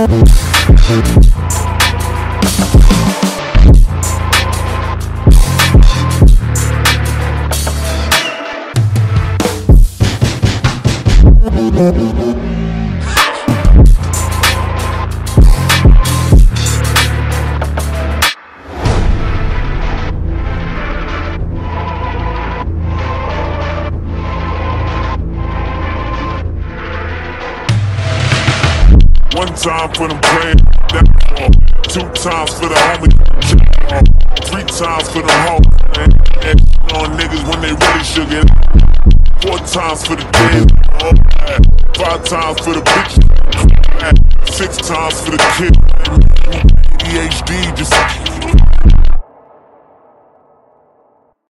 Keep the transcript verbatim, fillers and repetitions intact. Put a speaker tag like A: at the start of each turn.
A: One time for them playing that ball. Two times for the homie. Three times for them hoes. And, and on niggas when they really shook it. Four times for the game. Five times for the bitches. Six times for the kid.